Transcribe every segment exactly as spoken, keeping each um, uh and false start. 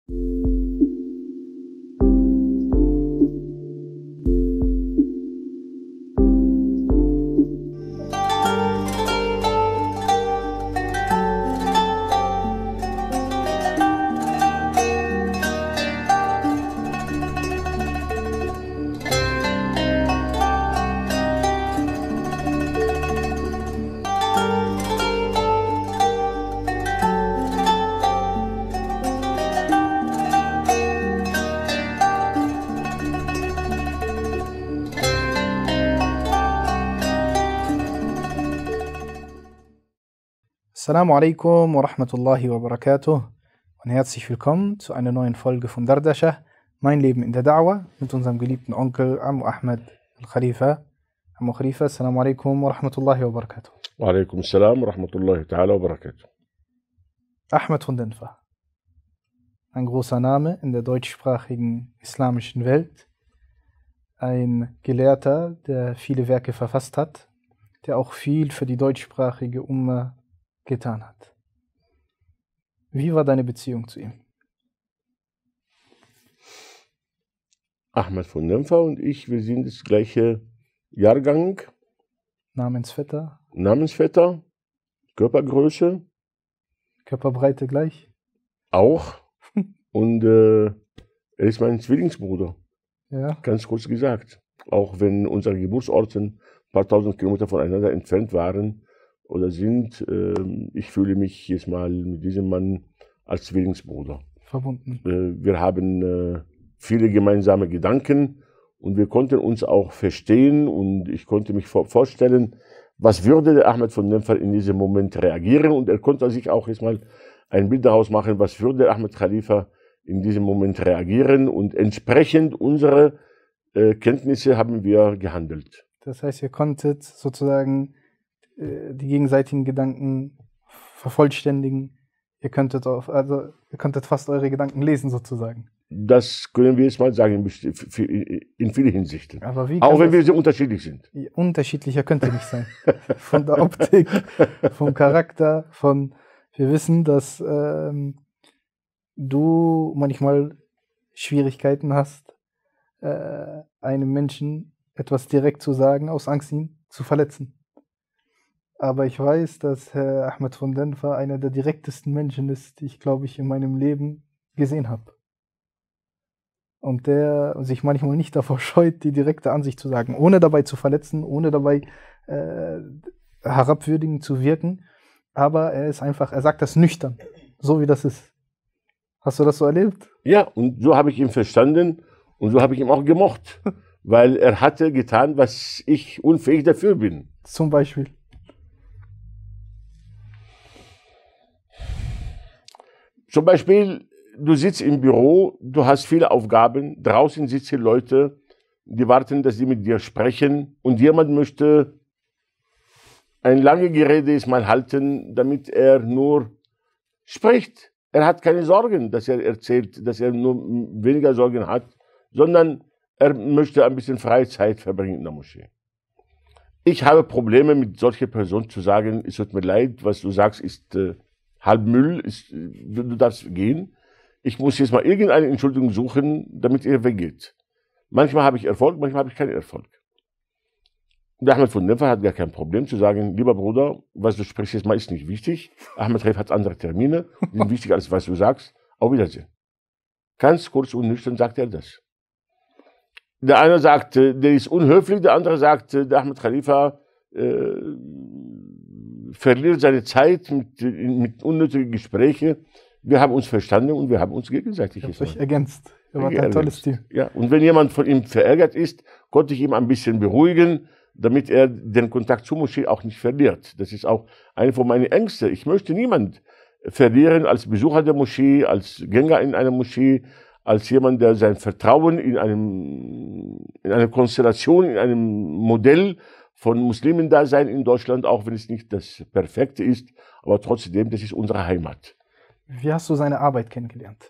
Assalamu alaikum wa rahmatullahi wa barakatuh und herzlich willkommen zu einer neuen Folge von Dardasha, mein Leben in der Da'wah, mit unserem geliebten Onkel Ammu Ahmed Al-Khalifa. Ammu Khalifa, Assalamu alaikum wa rahmatullahi wa barakatuh. Wa alaikum assalam wa rahmatullahi ta'ala wa barakatuh. Ahmed von Denfa, ein großer Name in der deutschsprachigen islamischen Welt, ein Gelehrter, der viele Werke verfasst hat, der auch viel für die deutschsprachige Umma getan hat. Wie war deine Beziehung zu ihm? Ahmed von Denfa und ich, wir sind das gleiche Jahrgang. Namensvetter? Namensvetter, Körpergröße. Körperbreite gleich? Auch. Und äh, er ist mein Zwillingsbruder. Ja. Ganz kurz gesagt. Auch wenn unsere Geburtsorte ein paar tausend Kilometer voneinander entfernt waren oder sind, äh, ich fühle mich jetzt mal mit diesem Mann als Zwillingsbruder verbunden. Äh, wir haben äh, viele gemeinsame Gedanken und wir konnten uns auch verstehen und ich konnte mich vor vorstellen, was würde der Ahmed von Denfa in diesem Moment reagieren, und er konnte sich auch jetzt mal ein Bild daraus machen, was würde der Ahmed Khalifa in diesem Moment reagieren, und entsprechend unsere äh, Kenntnisse haben wir gehandelt. Das heißt, ihr konntet sozusagen die gegenseitigen Gedanken vervollständigen. Ihr könntet, auf, also, ihr könntet fast eure Gedanken lesen, sozusagen. Das können wir jetzt mal sagen, in vielen Hinsichten. Aber wie auch wenn wir sehr unterschiedlich sind. Unterschiedlicher könnt ihr nicht sein. Von der Optik, vom Charakter, von... Wir wissen, dass ähm, du manchmal Schwierigkeiten hast, äh, einem Menschen etwas direkt zu sagen, aus Angst, ihn zu verletzen. Aber ich weiß, dass Herr Ahmed von Denfa einer der direktesten Menschen ist, die ich, glaube ich, in meinem Leben gesehen habe. Und der sich manchmal nicht davor scheut, die direkte Ansicht zu sagen, ohne dabei zu verletzen, ohne dabei äh, herabwürdigend zu wirken. Aber er ist einfach, er sagt das nüchtern, so wie das ist. Hast du das so erlebt? Ja, und so habe ich ihn verstanden und so habe ich ihn auch gemocht. Weil er hatte getan, was ich unfähig dafür bin. Zum Beispiel? Zum Beispiel, du sitzt im Büro, du hast viele Aufgaben, draußen sitzen Leute, die warten, dass sie mit dir sprechen, und jemand möchte ein langes Gerede ist mal halten, damit er nur spricht. Er hat keine Sorgen, dass er erzählt, dass er nur weniger Sorgen hat, sondern er möchte ein bisschen freie Zeit verbringen in der Moschee. Ich habe Probleme mit solcher Person zu sagen, es tut mir leid, was du sagst, ist äh, halb Müll, ist, du, du darfst gehen. Ich muss jetzt mal irgendeine Entschuldigung suchen, damit er weggeht. Manchmal habe ich Erfolg, manchmal habe ich keinen Erfolg. Der Ahmed von Denfa hat gar kein Problem zu sagen, lieber Bruder, was du sprichst jetzt mal ist nicht wichtig. Ahmed Khalifa hat andere Termine, die sind wichtiger als was du sagst. Auf Wiedersehen. Ganz kurz und nüchtern sagt er das. Der eine sagt, der ist unhöflich, der andere sagt, der Ahmed Khalifa äh, verliert seine Zeit mit, mit unnötigen Gesprächen. Wir haben uns verstanden und wir haben uns gegenseitig. Ich habe euch ergänzt. Ihr wart ein tolles Team. Ja, und wenn jemand von ihm verärgert ist, konnte ich ihm ein bisschen beruhigen, damit er den Kontakt zur Moschee auch nicht verliert. Das ist auch eine von meinen Ängsten. Ich möchte niemanden verlieren als Besucher der Moschee, als Gänger in einer Moschee, als jemand, der sein Vertrauen in einem, in einer Konstellation, in einem Modell von Muslimen-Dasein in Deutschland, auch wenn es nicht das Perfekte ist, aber trotzdem, das ist unsere Heimat. Wie hast du seine Arbeit kennengelernt?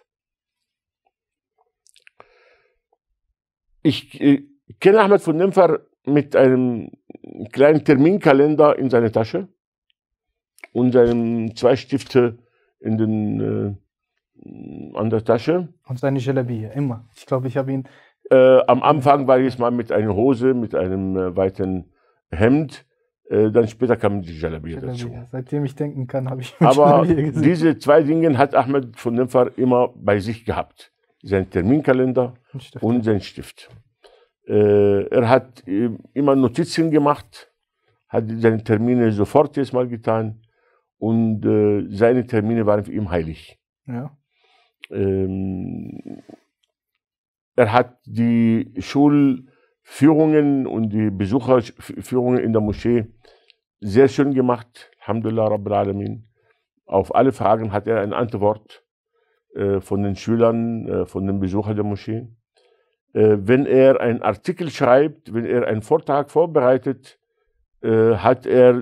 Ich äh, kenne Ahmed von Denfa mit einem kleinen Terminkalender in seiner Tasche und seinem zwei Stifte in den äh, an der Tasche. Und seine Jalabiya, immer. Ich glaube, ich habe ihn... Äh, am Anfang war ich mal mit einer Hose, mit einem äh, weiten Hemd. Äh, dann später kam die Jalabiya dazu. Seitdem ich denken kann, habe ich Aber gesehen. Diese zwei Dinge hat Ahmed von Nenfer immer bei sich gehabt. Sein Terminkalender Stift, und sein Stift. Äh, er hat äh, immer Notizen gemacht, hat seine Termine sofort jetzt mal getan und äh, seine Termine waren für ihn heilig. Ja. Ähm, er hat die Schulführungen und die Besucherführungen in der Moschee sehr schön gemacht. Alhamdulillah Rabbil Alamin. Auf alle Fragen hat er eine Antwort äh, von den Schülern, äh, von den Besuchern der Moschee. Äh, wenn er einen Artikel schreibt, wenn er einen Vortrag vorbereitet, äh, hat er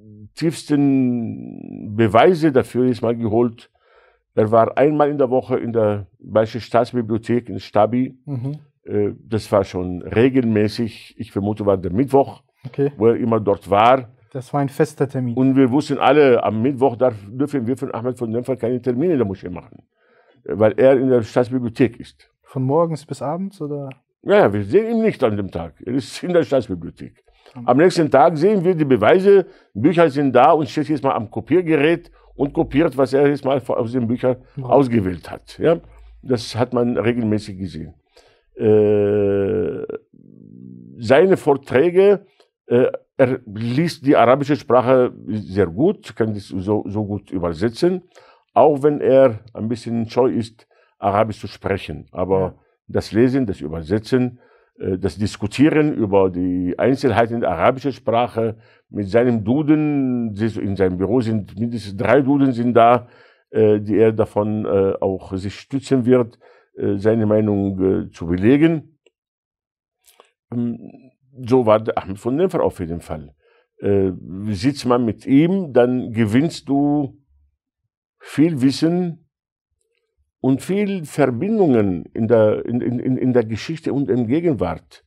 tiefsten Beweise dafür jetzt mal geholt. Er war einmal in der Woche in der Bayerische Staatsbibliothek in Stabi. Mhm. Äh, das war schon regelmäßig. Ich vermute, war der Mittwoch, okay, wo er immer dort war. Das war ein fester Termin. Und wir wussten alle, am Mittwoch darf, dürfen wir von Ahmed von Nenfer keine Termine in der Moschee machen, weil er in der Staatsbibliothek ist. Von morgens bis abends, oder? Ja, wir sehen ihn nicht an dem Tag. Er ist in der Staatsbibliothek. Am nächsten Tag sehen wir die Beweise, Bücher sind da und steht jetzt mal am Kopiergerät und kopiert, was er jetzt mal aus den Büchern ja. ausgewählt hat. Ja? Das hat man regelmäßig gesehen. Äh, seine Vorträge, äh, er liest die arabische Sprache sehr gut, kann das so, so gut übersetzen, auch wenn er ein bisschen scheu ist, Arabisch zu sprechen. Aber ja. das Lesen, das Übersetzen, äh, das Diskutieren über die Einzelheiten der arabischen Sprache mit seinem Duden, in seinem Büro sind mindestens drei Duden sind da, äh, die er davon äh, auch sich stützen wird, äh, seine Meinung äh, zu belegen. Ähm, So war der Ahmed von Nenfer auf jeden Fall. Äh, sitzt man mit ihm, dann gewinnst du viel Wissen und viel Verbindungen in der, in, in, in der Geschichte und in Gegenwart.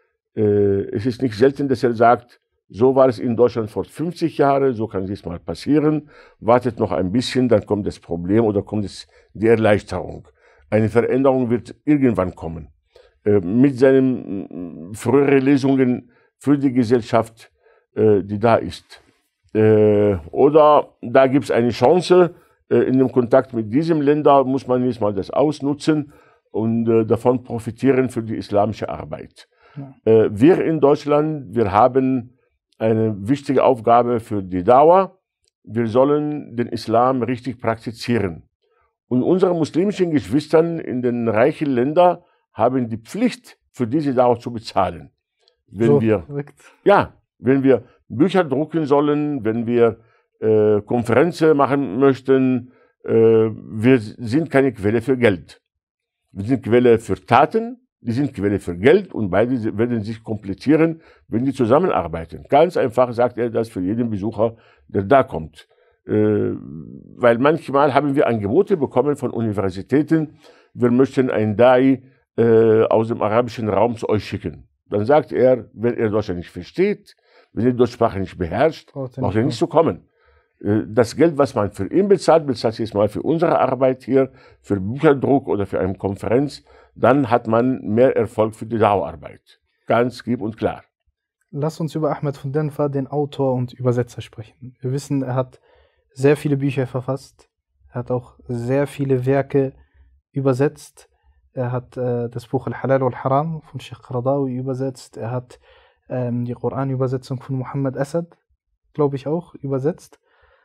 Äh, es ist nicht selten, dass er sagt, so war es in Deutschland vor fünfzig Jahren, so kann es mal passieren, wartet noch ein bisschen, dann kommt das Problem oder kommt es die Erleichterung. Eine Veränderung wird irgendwann kommen. Mit seinen früheren Lesungen für die Gesellschaft, äh, die da ist. Äh, oder da gibt es eine Chance, äh, in dem Kontakt mit diesem Länder muss man jetzt mal das ausnutzen und äh, davon profitieren für die islamische Arbeit. Ja. Äh, wir in Deutschland, wir haben eine wichtige Aufgabe für die Dauer. Wir sollen den Islam richtig praktizieren. Und unsere muslimischen Geschwistern in den reichen Ländern haben die Pflicht, für diese Dauer zu bezahlen. Wenn so, wir, ja, wenn wir Bücher drucken sollen, wenn wir äh, Konferenzen machen möchten, äh, wir sind keine Quelle für Geld. Wir sind Quelle für Taten, die sind Quelle für Geld und beide werden sich komplizieren, wenn die zusammenarbeiten. Ganz einfach sagt er das für jeden Besucher, der da kommt. Äh, weil manchmal haben wir Angebote bekommen von Universitäten, wir möchten ein Dai aus dem arabischen Raum zu euch schicken. Dann sagt er, wenn er Deutschland nicht versteht, wenn er die Deutschsprache nicht beherrscht, braucht er nicht zu kommen. Das Geld, was man für ihn bezahlt, bezahlt jetzt mal für unsere Arbeit hier, für Bücherdruck oder für eine Konferenz, dann hat man mehr Erfolg für die Dauerarbeit. Ganz klipp und klar. Lass uns über Ahmed von Nenfer, den Autor und Übersetzer, sprechen. Wir wissen, er hat sehr viele Bücher verfasst. Er hat auch sehr viele Werke übersetzt. Er hat äh, das Buch Al-Halal wal-Haram von Sheikh Qaradawi übersetzt. Er hat ähm, die Koran-Übersetzung von Muhammad Asad, glaube ich, auch übersetzt.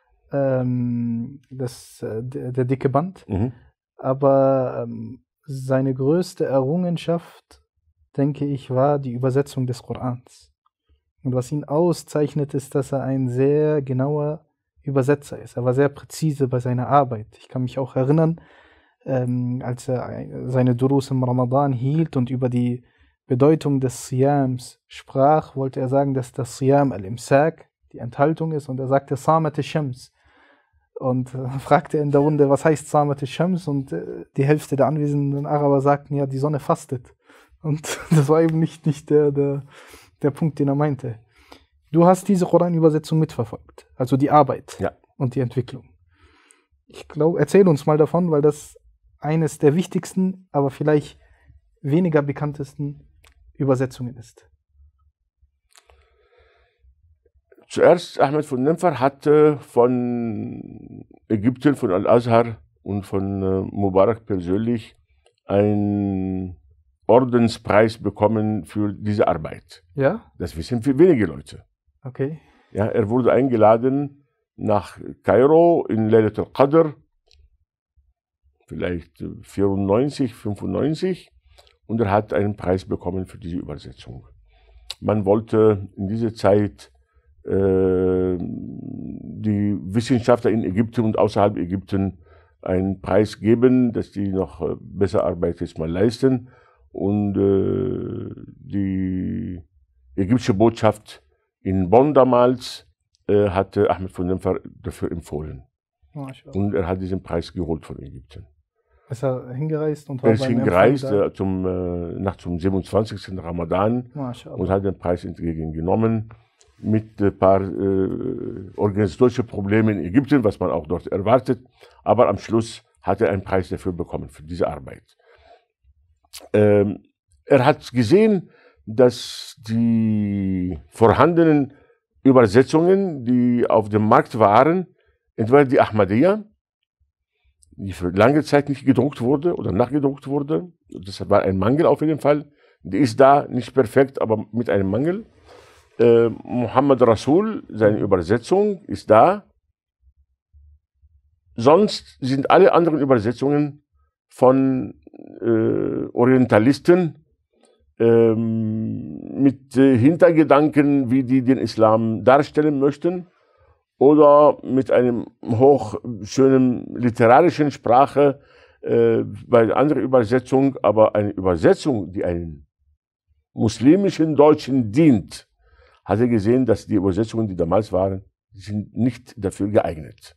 Ähm, das, äh, der, der dicke Band. Mhm. Aber ähm, seine größte Errungenschaft, denke ich, war die Übersetzung des Korans. Und was ihn auszeichnet, ist, dass er ein sehr genauer Übersetzer ist. Er war sehr präzise bei seiner Arbeit. Ich kann mich auch erinnern, Ähm, als er seine Durus im Ramadan hielt und über die Bedeutung des Siyams sprach, wollte er sagen, dass das Siyam al-Imsak, die Enthaltung ist, und er sagte Samat al-Shams. Und äh, fragte in der Runde, was heißt Samat al-Shams? Und äh, die Hälfte der anwesenden Araber sagten, ja, die Sonne fastet. Und das war eben nicht, nicht der, der, der Punkt, den er meinte. Du hast diese Koran-Übersetzung mitverfolgt, also die Arbeit ja. und die Entwicklung. Ich glaube, erzähl uns mal davon, weil das eines der wichtigsten, aber vielleicht weniger bekanntesten Übersetzungen ist? Zuerst, Ahmed von Nempfer hatte von Ägypten, von Al-Azhar und von äh, Mubarak persönlich einen Ordenspreis bekommen für diese Arbeit. Ja? Das wissen für wenige Leute. Okay. Ja, er wurde eingeladen nach Kairo in Laylat al-Qadr, vielleicht vierundneunzig, fünfundneunzig, und er hat einen Preis bekommen für diese Übersetzung. Man wollte in dieser Zeit äh, die Wissenschaftler in Ägypten und außerhalb Ägypten einen Preis geben, dass die noch äh, besser Arbeit jetzt mal leisten. Und äh, die ägyptische Botschaft in Bonn damals äh, hatte Ahmed von Nempfer dafür empfohlen. Und er hat diesen Preis geholt von Ägypten. Ist er hingereist und war Er ist hingereist äh, zum, äh, nach zum siebenundzwanzigsten Ramadan und hat den Preis entgegengenommen mit ein paar äh, organisatorischen Problemen in Ägypten, was man auch dort erwartet. Aber am Schluss hat er einen Preis dafür bekommen, für diese Arbeit. Ähm, er hat gesehen, dass die vorhandenen Übersetzungen, die auf dem Markt waren, entweder die Ahmadiyya, die für lange Zeit nicht gedruckt wurde oder nachgedruckt wurde, das war ein Mangel auf jeden Fall, die ist da nicht perfekt, aber mit einem Mangel. Äh, Muhammad Rasul, seine Übersetzung ist da. Sonst sind alle anderen Übersetzungen von äh, Orientalisten ähm, mit äh, Hintergedanken, wie die den Islam darstellen möchten, oder mit einem hochschönen literarischen Sprache äh, bei der anderen Übersetzung, aber eine Übersetzung, die einem muslimischen Deutschen dient, hat er gesehen, dass die Übersetzungen, die damals waren, sind nicht dafür geeignet.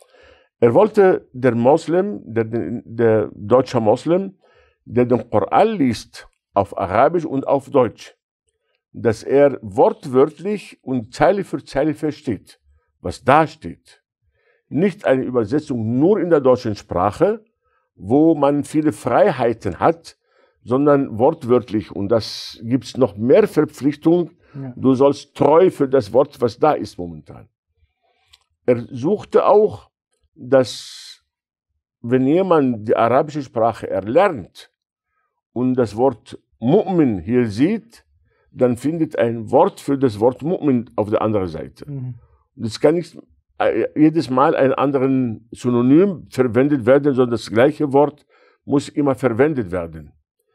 Er wollte der Moslem, der, der deutsche Moslem, der den Koran liest, auf Arabisch und auf Deutsch, dass er wortwörtlich und Zeile für Zeile versteht, was da steht. Nicht eine Übersetzung nur in der deutschen Sprache, wo man viele Freiheiten hat, sondern wortwörtlich. Und das gibt es noch mehr Verpflichtung. Ja. Du sollst treu für das Wort, was da ist momentan. Er suchte auch, dass wenn jemand die arabische Sprache erlernt und das Wort Mu'min hier sieht, dann findet ein Wort für das Wort Mu'min auf der anderen Seite. Mhm. Das kann nicht jedes Mal ein anderes Synonym verwendet werden, sondern das gleiche Wort muss immer verwendet werden.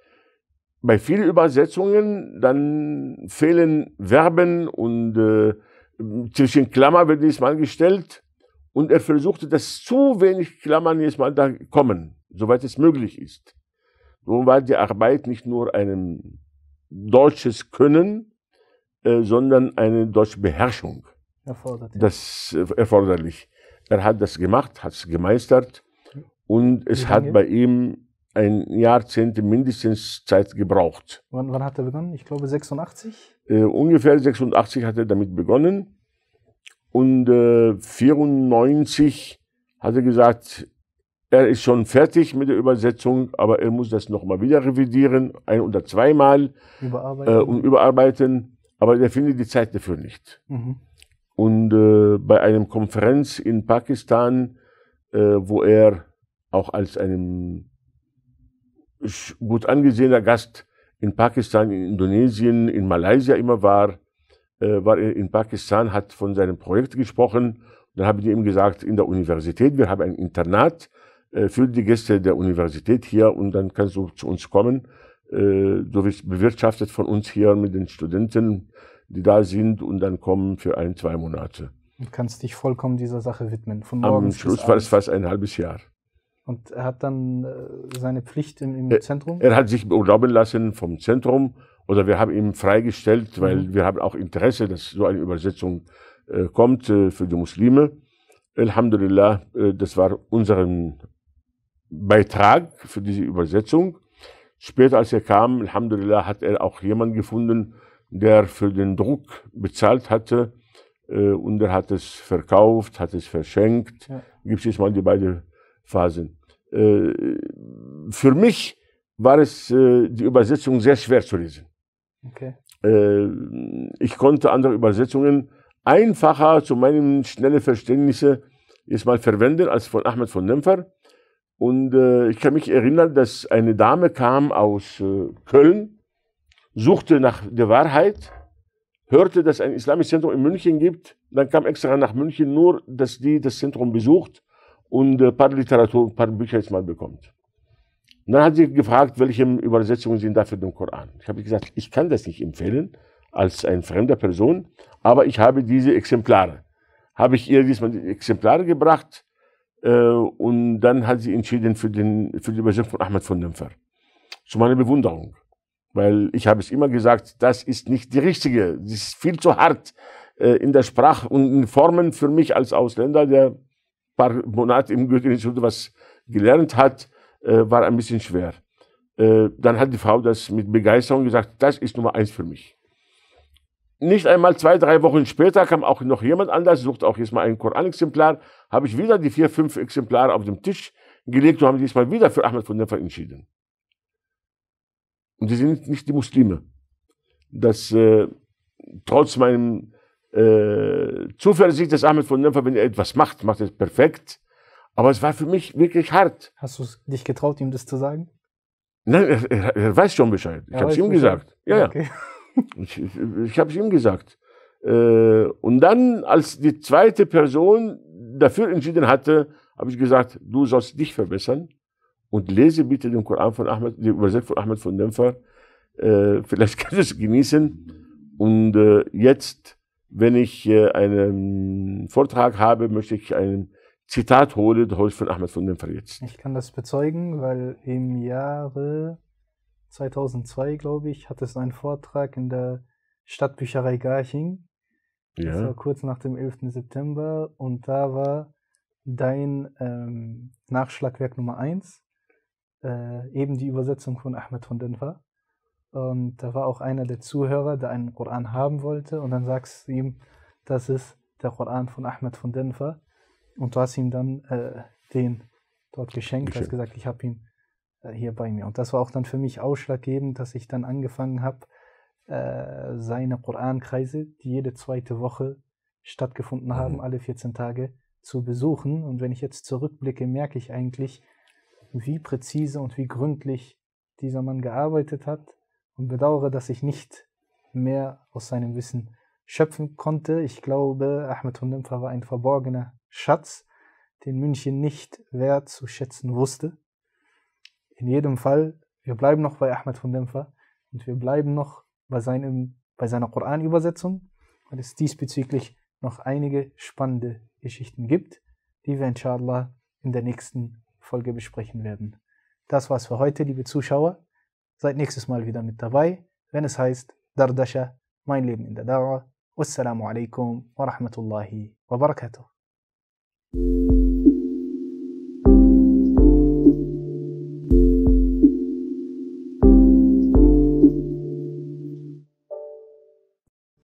Bei vielen Übersetzungen dann fehlen Verben und äh, zwischen Klammern wird jedes Mal gestellt. Und er versuchte, dass zu wenig Klammern jedes Mal da kommen, soweit es möglich ist. So war die Arbeit nicht nur ein deutsches Können, äh, sondern eine deutsche Beherrschung. Erforderlich. Das äh, erforderlich. Er hat das gemacht, hat es gemeistert und es hat bei ihm ein Jahrzehnt mindestens Zeit gebraucht. Wann, wann hat er begonnen? Ich glaube sechsundachtzig? Äh, ungefähr sechsundachtzig hat er damit begonnen. Und äh, vierundneunzig hat er gesagt, er ist schon fertig mit der Übersetzung, aber er muss das nochmal wieder revidieren, ein oder zweimal überarbeiten. Äh, und überarbeiten, aber er findet die Zeit dafür nicht. Mhm. Und äh, bei einer Konferenz in Pakistan, äh, wo er auch als einem gut angesehener Gast in Pakistan, in Indonesien, in Malaysia immer war, äh, war er in Pakistan, hat von seinem Projekt gesprochen. Dann habe ich ihm gesagt, in der Universität, wir haben ein Internat äh, für die Gäste der Universität hier und dann kannst du zu uns kommen. Äh, du wirst bewirtschaftet von uns hier mit den Studenten, die da sind und dann kommen für ein, zwei Monate. Du kannst dich vollkommen dieser Sache widmen. Von Am Schluss war es fast ein halbes Jahr. Und er hat dann äh, seine Pflicht im, im er, Zentrum? Er hat sich beurlauben lassen vom Zentrum oder wir haben ihn freigestellt, weil mhm. wir haben auch Interesse, dass so eine Übersetzung äh, kommt äh, für die Muslime. Alhamdulillah, äh, das war unser Beitrag für diese Übersetzung. Später, als er kam, Alhamdulillah, hat er auch jemanden gefunden, der für den Druck bezahlt hatte äh, und er hat es verkauft, hat es verschenkt. Ja. Gibt es jetzt mal die beiden Phasen. Äh, für mich war es äh, die Übersetzung sehr schwer zu lesen. Okay. Äh, ich konnte andere Übersetzungen einfacher zu meinem schnellen Verständnis jetzt mal verwenden als von Ahmed von Nenfer. Und äh, ich kann mich erinnern, dass eine Dame kam aus äh, Köln, suchte nach der Wahrheit, hörte, dass es ein islamisches Zentrum in München gibt, dann kam extra nach München, nur dass die das Zentrum besucht und ein paar Literatur, ein paar Bücher jetzt mal bekommt. Und dann hat sie gefragt, welche Übersetzungen sind da für den Koran. Ich habe gesagt, ich kann das nicht empfehlen als eine fremde Person, aber ich habe diese Exemplare. Habe ich ihr diesmal die Exemplare gebracht äh, und dann hat sie entschieden für, den, für die Übersetzung von Ahmed von Nenfer. Zu meiner Bewunderung. Weil ich habe es immer gesagt, das ist nicht die richtige. Das ist viel zu hart äh, in der Sprache und in Formen für mich als Ausländer, der ein paar Monate im Goethe-Institut was gelernt hat, äh, war ein bisschen schwer. Äh, dann hat die Frau das mit Begeisterung gesagt, das ist Nummer eins für mich. Nicht einmal zwei, drei Wochen später kam auch noch jemand anders, suchte auch jetzt mal ein Koranexemplar, habe ich wieder die vier, fünf Exemplare auf den Tisch gelegt und haben diesmal wieder für Ahmed von Nenfer entschieden. Und die sind nicht die Muslime. Das, äh, trotz meinem äh, Zuversicht, dass Ahmed von Nenfer, wenn er etwas macht, macht er es perfekt. Aber es war für mich wirklich hart. Hast du dich getraut, ihm das zu sagen? Nein, er, er, er weiß schon Bescheid. Ich habe es ihm gesagt. Ja, okay. ja. Ich, ich, ich habe es ihm gesagt. Äh, und dann, als die zweite Person dafür entschieden hatte, habe ich gesagt, du sollst dich verbessern und lese bitte den Koran von Ahmed, die Übersetzung von Ahmed von Nenfer. Äh, vielleicht kannst du es genießen. Und äh, jetzt, wenn ich äh, einen Vortrag habe, möchte ich ein Zitat holen, das hole ich von Ahmed von Nenfer jetzt. Ich kann das bezeugen, weil im Jahre zweitausendzwei, glaube ich, hatte es einen Vortrag in der Stadtbücherei Garching. Ja. Das war kurz nach dem elften September und da war dein ähm, Nachschlagwerk Nummer eins, äh, eben die Übersetzung von Ahmed von Nenfer. Und da war auch einer der Zuhörer, der einen Koran haben wollte und dann sagst du ihm, das ist der Koran von Ahmed von Nenfer und du hast ihm dann äh, den dort geschenkt, du hast gesagt, ich habe ihn hier bei mir. Und das war auch dann für mich ausschlaggebend, dass ich dann angefangen habe, äh, seine Korankreise, die jede zweite Woche stattgefunden haben, mhm. alle vierzehn Tage, zu besuchen. Und wenn ich jetzt zurückblicke, merke ich eigentlich, wie präzise und wie gründlich dieser Mann gearbeitet hat und bedauere, dass ich nicht mehr aus seinem Wissen schöpfen konnte. Ich glaube, Ahmed von Nenfer war ein verborgener Schatz, den München nicht wertzuschätzen wusste. In jedem Fall, wir bleiben noch bei Ahmed von Nenfer und wir bleiben noch bei, seinem, bei seiner Koranübersetzung, weil es diesbezüglich noch einige spannende Geschichten gibt, die wir inshallah in der nächsten Folge besprechen werden. Das war's für heute, liebe Zuschauer. Seid nächstes Mal wieder mit dabei, wenn es heißt Dardasha, mein Leben in der Da'wah. Wassalamu alaikum wa rahmatullahi wa barakatuh.